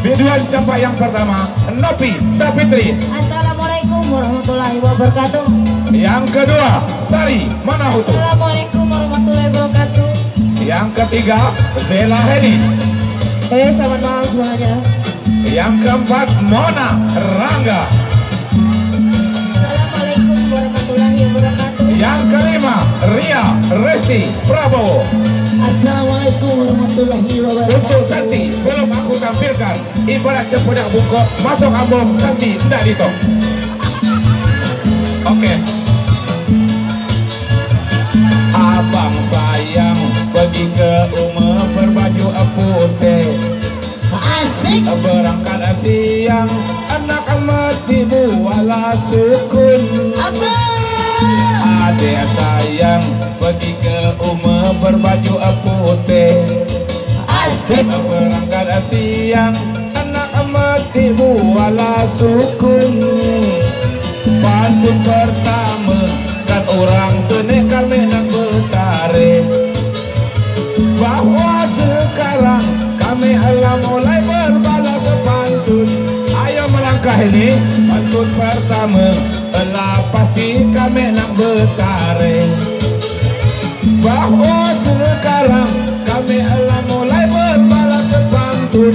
Biduan campak yang pertama, Nopi Sapitri. Assalamualaikum warahmatullahi wabarakatuh. Yang kedua, Sari Manahutu. Assalamualaikum warahmatullahi wabarakatuh. Yang ketiga, Bella Hedi. Selamat malam semuanya. Yang keempat, Mona Rangga. Assalamualaikum warahmatullahi wabarakatuh. Yang kelima, Ria Resti Prabowo. Assalamualaikum warahmatullahi wabarakatuh. Untuk Santi, belum aku tampilkan ibarat cempedak bungkuk masuk album Santi Ndadito. Oke. Abang sayang pergi ke rumah berbaju putih. Asik. Berangkat siang, anak mati buala sukun. Abang. Adik sayang pergi ke rumah berbaju putih. Asik. Berangkat siang, anak mati buala sukun. Pantun pertama dan orang seni kami nak bertarik bahwa sekarang kami alam mulai berbalas pantun. Ayo melangkah ini pantun pertama, telah pasti kami nak bertarik bahwa sekarang kami alam mulai berbalas pantun.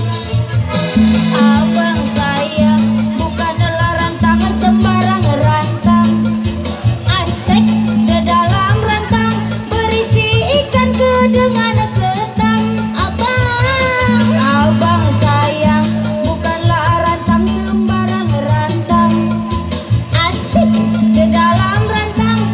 Abang sayang bukanlah rantangan sembarang rantang. Asik ke dalam rantang berisi ikan ke dengan ketang. Abang sayang bukanlah rantang sembarang rantang. Asik ke dalam rantang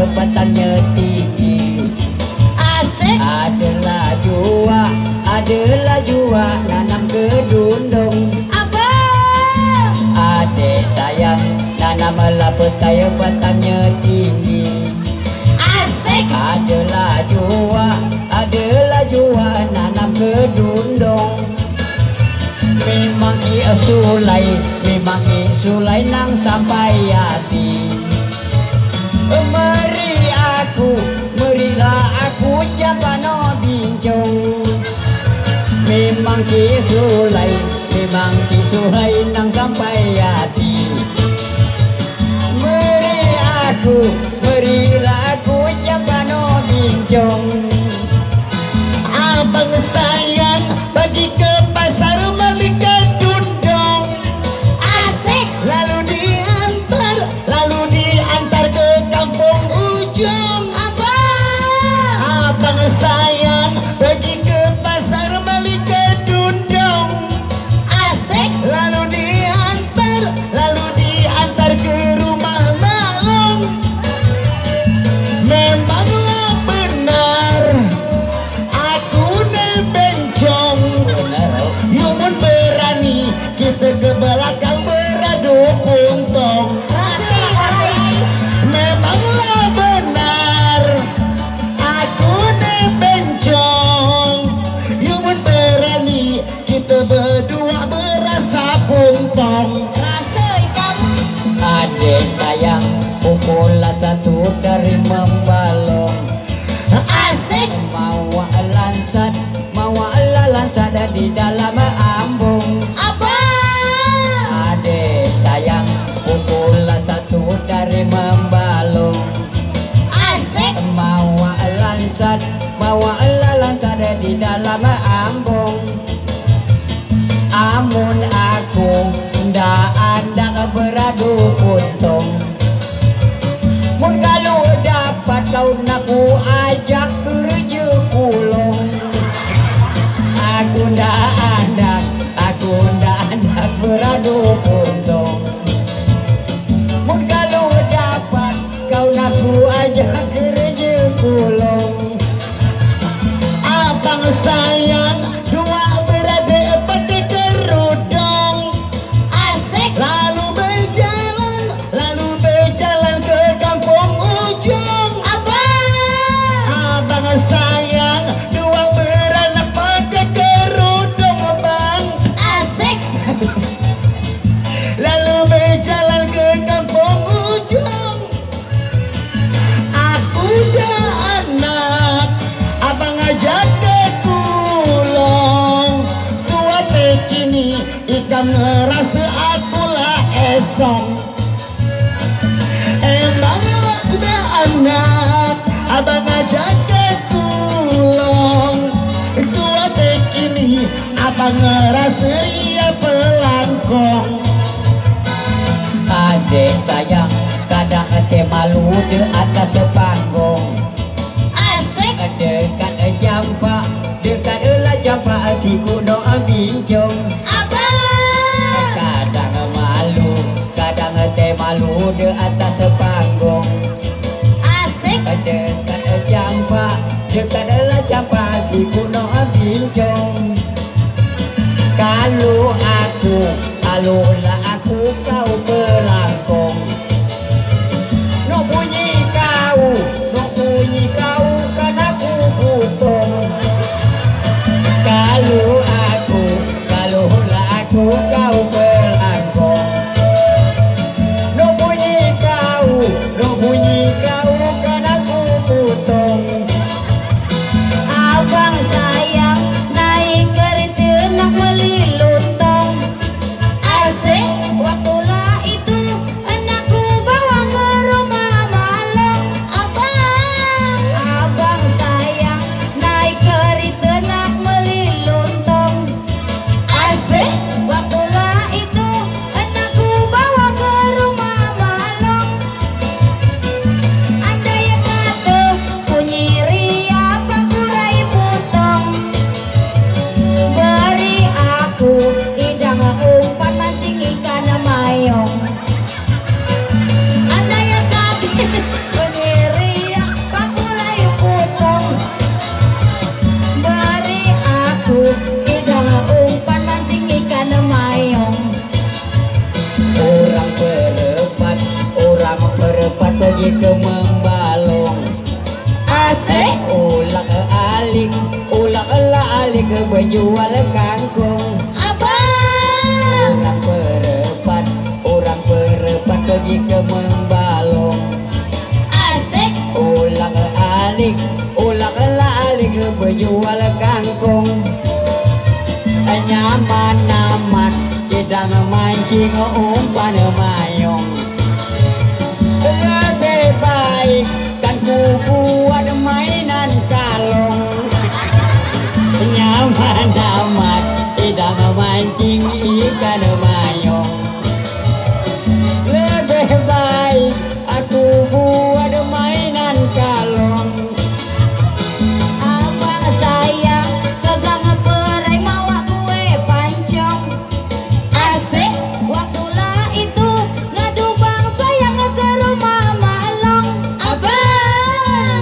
petaya petangnya tinggi. Asik. Adalah jua nanam kedundung. Abang. Adik sayang nanamlah petaya petangnya tinggi. Asik. Adalah jua nanam kedundung. Memang Sulai nang sampai hati. Merilah aku japano bincung. Memang Ki Sulai nang sampai hati. Merilah aku japano bincung. Abang sayang bagi ke pasar beli kedundung. Asik. Lalu diantar ke kampung ujung. Abang sayang pergi ke pasar beli kedundung. Asik. Lalu diantar ke rumah malung. Memanglah benar aku nebencong. Yumun berani kita ke belakang beradu puntung. Memanglah benar aku nebencong. Yumun berani kita berdua berasa puntung. Adik sayang pukulan satu dari membalong. Asik. Mawa lansat di dalam ambung. Abang. Adik sayang pukulan satu dari membalong. Asik. Mawa lansat di dalam ambung. Amun aku ndak beradu puntung. Mun kalau dapat kau naku ajak kerja kulung. Aku ndak beradu puntung. Mun kalau dapat kau naku ajak kerja kulung. Abang sayang dua beradik pakai kerudung. Asik. Lalu berjalan ke kampung ujung. Abang sayang dua beranak pakai kerudung bang. Asik. Lalu berjalan ke kampung ujung. Aku dah anak abang ajak ke kulong. Suatu kini ikan ngerasa akulah esong. Emanglah udah anak abang ajak ke kulong. Suatu kini abang ngerasa ia pelangkong. Adik sayang kadang malu di atas panggung. Asik. Dekat jampa si kuno bincung. Abang. Kadang malu di atas panggung. Asik. Dekat jampa si kuno bincung. Kalau aku kau pelangkong. No bunyi kau kan aku putung. Kalau aku kau pelangkong. No bunyi kau kan aku putung. Abang sayang naik kereta nak beli lontong. Asik. Waktulah itu anak jual kangkung. Abang, Orang perepat pergi ke membalong. asik. Ulang alik berjual kangkung. Nyaman amat sedang mancing umpan mayong. Lebih baik kan ku buat mainan kalong. Nyaman amat sedang mancing ikan mayong. Lebih baik aku buat mainan kalong. Abang sayang pegang perai mawa kue pancong. Asik. Waktulah itu ngadu bang sayang ke rumah malong. Abang,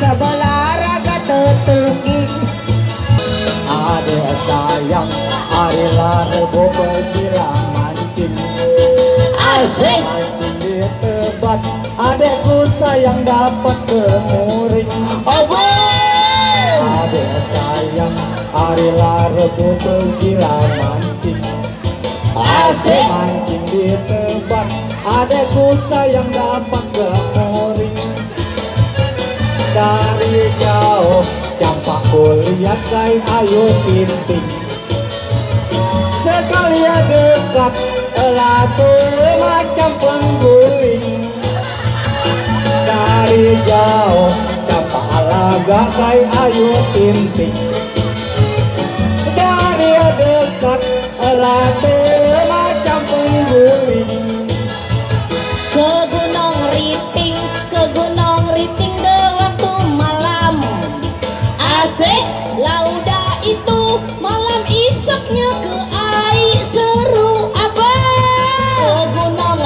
berolahraga tertungking. Adek sayang hari Rabu pergilah mancing. Asik. Mancing di Tebet, adekku sayang dapat kemuring. Adek sayang hari Rabu pergilah mancing. Asik. Mancing di Tebet, adekku sayang dapat kemuring. Dari jauh campakku lihat kain ayu pinting. Sekali dekat elatu macam pengguling. Dari jauh campak alaga kain ayu pinting. Dari dekat elatu macam pengguling. Ke Gunung Riting deh waktu malam. Asik, lauda itu malam isapnya ke air seru apa? Ke Gunung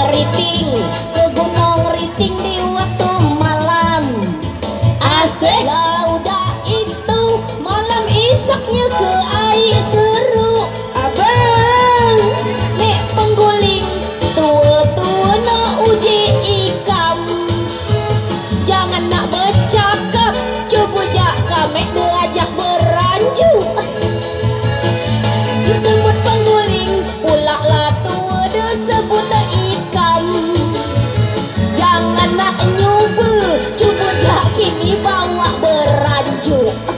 Riting di waktu malam. Asik, lauda itu malam isapnya ke air seru apa? Nek pengguling tua-tua nak uji ikam. Jangan nak bercakap, coba jak kami diajak beranju. Disebut pengguling, pula lah tua disebut ikam. Jangan nak nyuba, coba jak kini bawa beranju.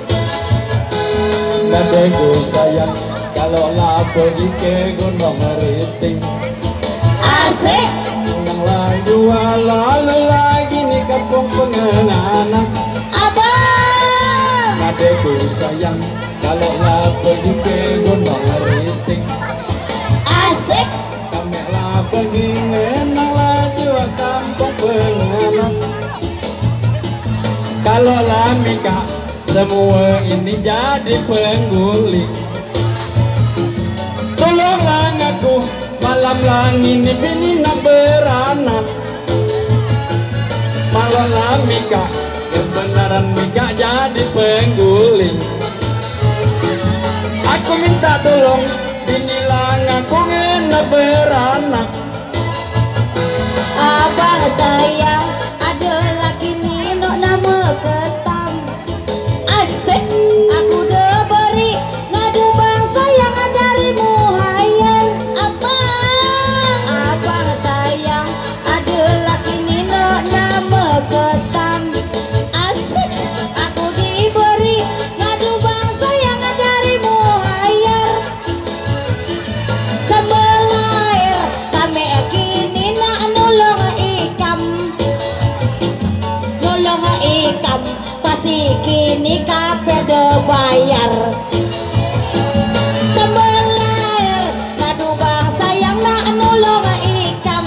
Adekku sayang kalau lah pergi ke Gunung Riting. Asik. Yang lalu lalu lagi nih kampung pengenanan. Abang. Adekku sayang kalau lah pergi ke Gunung Riting. Asik. Kami lah pergi ngenang laju kampung pengenanan. Kalau lah Mika semua ini jadi pengguling. Tolonglah aku malam lang ini bini nak beranak. Malam lang Mika kebenaran Mika jadi pengguling. Aku minta tolong bini lang aku nak beranak. Abang sayang ada laki ni nak nama Ketam. Asik, aku dah beri ngadu bang sayang dari muhayyan. Abang sayang ada laki ni nak nama Ketam. Asik, aku diberi ngadu bang sayang dari muhayyan. Sambal air kami kini nak nolong ikam. Nolong ikam pasti kini kape do bayar. Sambal air ngadu bang sayang nak nolong ikam.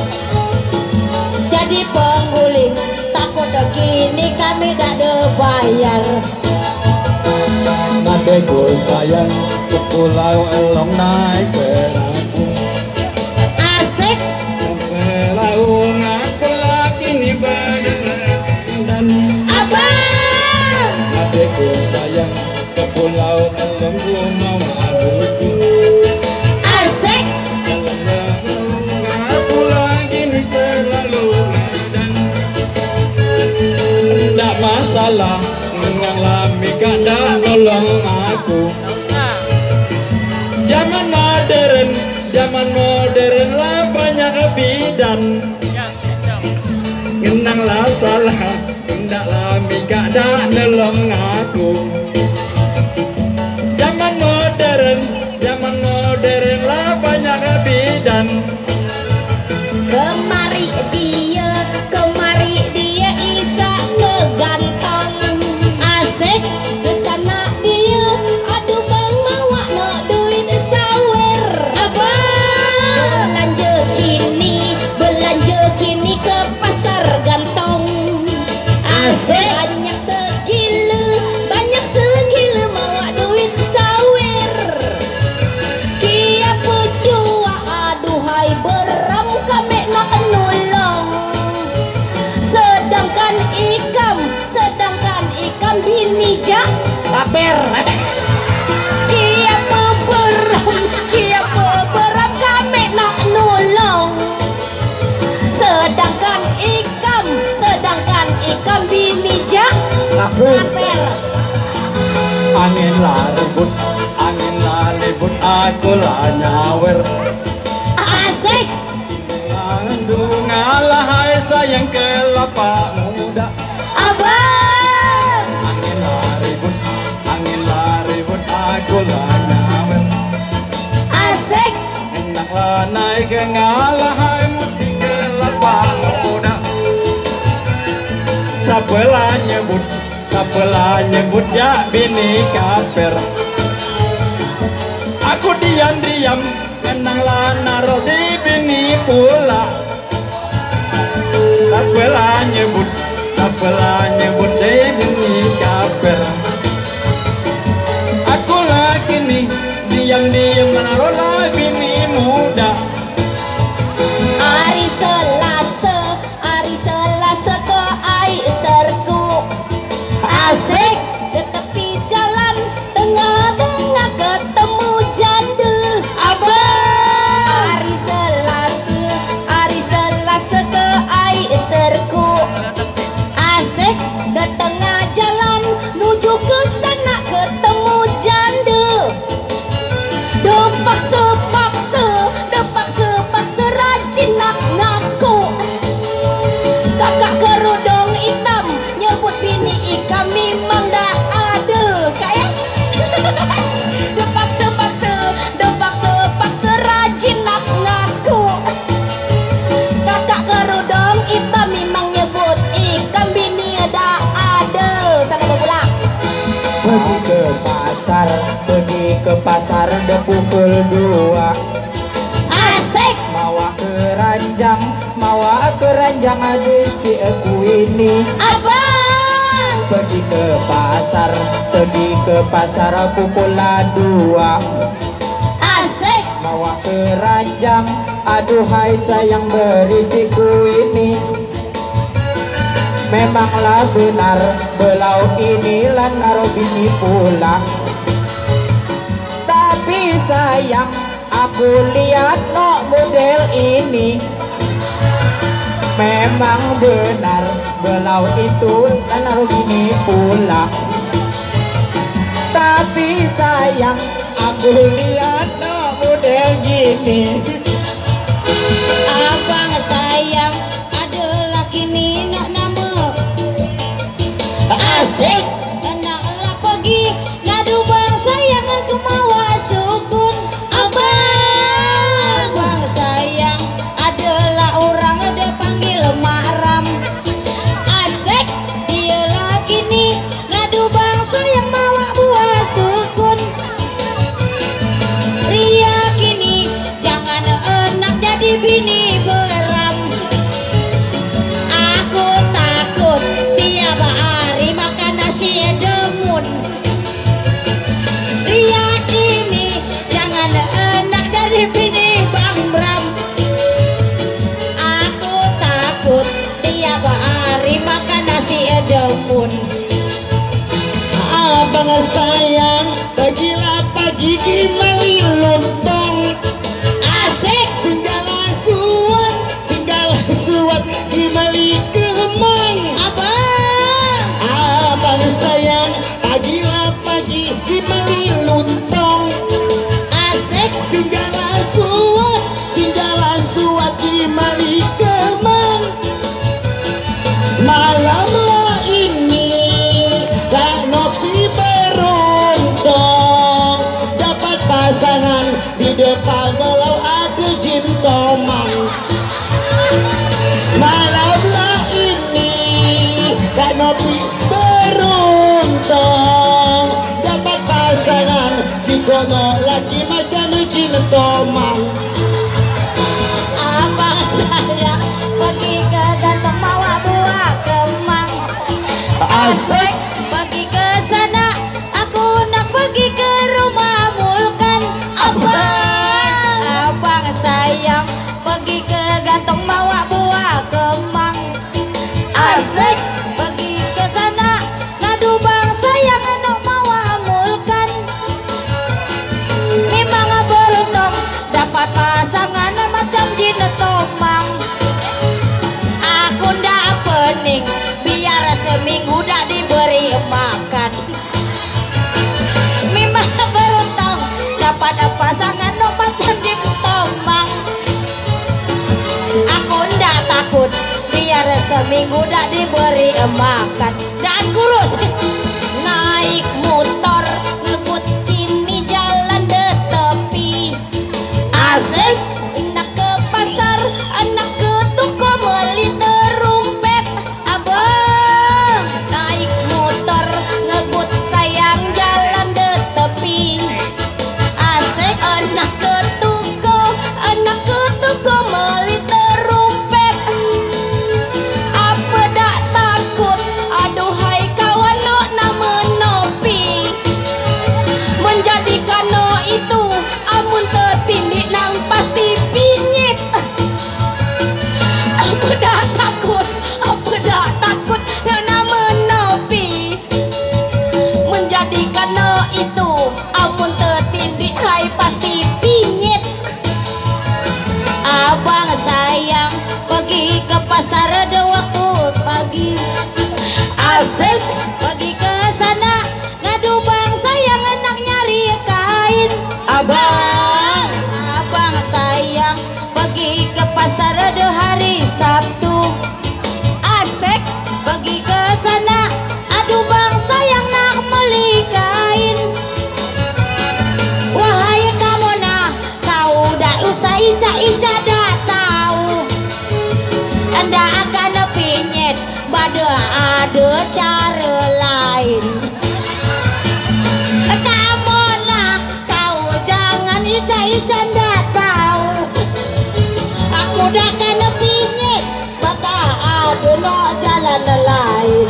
Jadi pengguling takut kini kami dah do bayar. Adekku sayang ke pulau Elong naik perahu. Asik. Perahu ngaku lagi nih dan Abang. adekku sayang ke pulau Elong gua mau aduku. Asik. Ngaku lagi nih terlalu dan tidak masalah yang lami kada tolong aku. Zaman modern lah banyak bidan. Ngenang lah salah, tidak lami kada nolong aku. Zaman modern lah banyak bidan. Kemari dia isa ngegantong. Asik, kesana dia aduh bang mawa nak duit sawer. Abang, belanja kini ke pasar gantong. Asik, banyak sekilo Paper. Iya beberam kami nak nolong. Sedangkan ikam bini jak paper. Angin lah ribut aku lah nyawer. Asik. Aduh ngalah hai sayang kelapa muda. Abang. Angin lah ribut aku lah nyawer. Asik. Enak lah naik ngalah hai muti kelapa muda. Sapelah nyebut ya bini kaper. Aku diam menang lah naro si bini pula. Sapelah nyebut si bini kaper. Aku lagi nih diam menaro lah bini muda. Hari Selasa ke ai serku. Asik ke tepi jalan tengah-tengah ketemu janda. Abang. Hari Selasa ke ai serku. Asik ke tengah jalan nuju ke sana ketemu janda. Depaksa rajin nak ngaku. Kakak kerudung hitam nyebut bini ikam memang dah ada. Kayak depaksa rajin nak ngaku. Kakak kerudung hitam memang nyebut ikam bini dah ada. Sama pula. Pergi ke pasar udah pukul 2. Asik. Mawa keranjang aduh si aku ini. Abang. Pergi ke pasar pukul 2. Asik. Mawa keranjang aduhai sayang berisiku ini. Memanglah benar belau inilah naro bini pula. Tapi sayang aku lihat no model ini. Memang benar belau itu naro bini pula. Tapi sayang aku lihat no model gini. Abang sayang ada laki ni nak nama. Asik. Naklah pergi ngadu bang sayang aku mawa sukun. Abang sayang adalah orang ada panggil Mak Ram. Asik. Dia laki ni ngadu bang sayang mawa buah sukun. Ria kini jangan enak jadi bini beram. Aku takut tiap hari makan nasi demun. Ria kini jangan enak jadi bini Bang Bram. Aku takut tiap hari makan nasi demun. Abang sayang bagilah pagi gimali lontong. Asik. Singgala suat gimali kemang. Abang sayang bagilah pagi gimali lontong. Asik. Singgala suat gimali kemang. Malamlah ini tak nopi beruntong. Dapat pasangan di depan walau ada jin tomang. Malamlah ini tak nopi beruntong. Dapat pasangan si kono lagi macam jin tomang. Abang sayang pergi ke ganteng mawa buah kemang. Asik. Pergi ke sana aku nak pergi ke rumah Mulkan. Abang sayang pergi ke ganteng mawa buah kemang. Asik. Pergi ke sana ngadu bang sayang nak mawa beri makan dan kurus naik motor ngebut ini jalan de tepi asik enak ke pasar anak ke toko beli terumpet abang naik motor ngebut sayang jalan de tepi asik anak ke toko beli terumpet apa dak takut aduhai kawan no nama nopi menjadikan no itu amun tertindik nang pasti pinyit apa dak takut no nama nopi menjadikan no itu amun tertindik hai pasti pinyit abang sayang pergi ke pasar ada waktu pagi asik pergi ke sana ngadu bang sayang enak nyari kain abang sayang pergi ke pasar ada hari Sabtu asik pergi ke sana aduh bang sayang nak beli kain wahai kamu nah kau dah usah ica dah tahu anda akan pinyet ada cara lain kamu nah kau jangan ica dah tahu aku dah akan pinyet bakal ada no jalan lain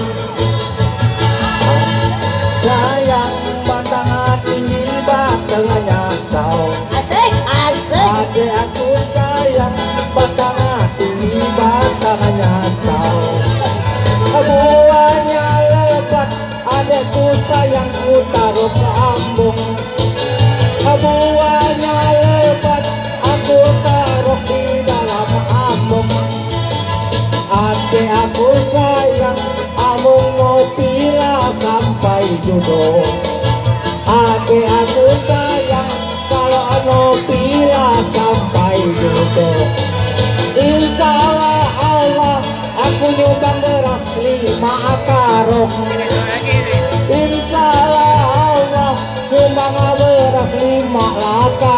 sayang batang hati batang nyasau asik adek aku sayang batang hati batang nyasau buahnya lebat adekku sayang ku taruh ke ambung buahnya lebat aku taruh di dalam ambung adek aku sayang ambung ngopi lah sampai jodoh adek aku sayang kalau ngopi lah sampai jodoh insya Allah aku nyumbang beras 5 karung insya Allah nyumbang beras 5 karung